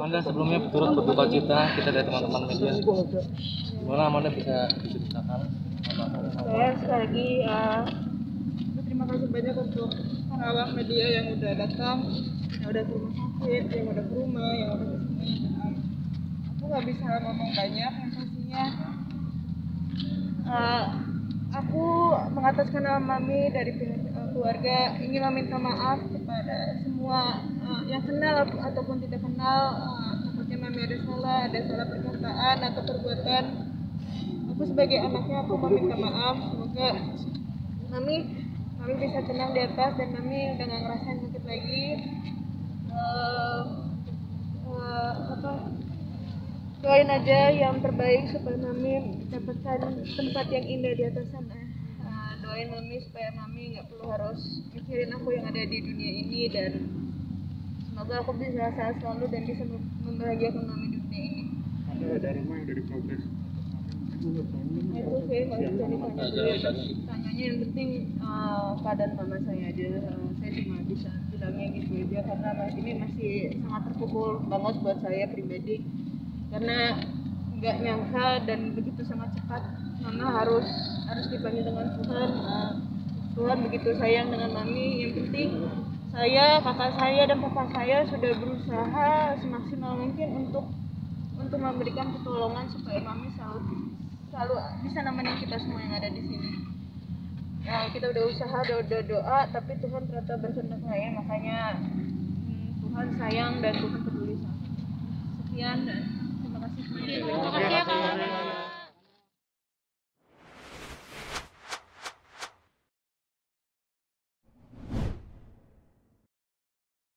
Amanda sebelumnya turut berduka cita kita dari teman-teman media. Gimana Amanda bisa diceritakan? Saya sekali lagi berterima kasih banyak untuk para awak media yang udah datang, yang udah ke rumah sakit, yang udah ke rumah, yang udah ke sini. Aku nggak bisa ngomong banyak, yang pastinya aku mengataskan nama Mami dari pihak keluarga ingin meminta maaf kepada semua yang kenal ataupun tidak kenal. Takutnya Mami ada salah perkataan atau perbuatan. Aku sebagai anaknya aku meminta maaf. Semoga Mami bisa tenang di atas dan Mami udah gak ngerasain sakit lagi. Doain aja yang terbaik supaya Mami dapatkan tempat yang indah di atas sana. Doain Mami supaya Mami nggak perlu harus mikirin aku yang ada di dunia ini, dan semoga aku bisa sehat selalu dan bisa membahagiakan Mami di dunia ini. Ada rumah yang udah diprogres. Itu sih nggak bisa ditanya dulu. Tanyanya yang penting keadaan mama saya aja. Saya cuma bisa bilangnya gitu aja karena ini masih sangat terpukul banget buat saya pribadi. Karena nggak nyangka dan begitu sangat cepat Mama harus dipanggil dengan Tuhan. Tuhan begitu sayang dengan Mami. Yang penting saya, kakak saya dan papa saya sudah berusaha semaksimal mungkin untuk memberikan pertolongan supaya Mami selalu bisa nemenin kita semua yang ada di sini. Nah, kita udah usaha, udah doa, tapi Tuhan ternyata berkehendak lain. Makanya Tuhan sayang dan Tuhan peduli sama. Sekian dan terima kasih. Terima kasih ya Kak.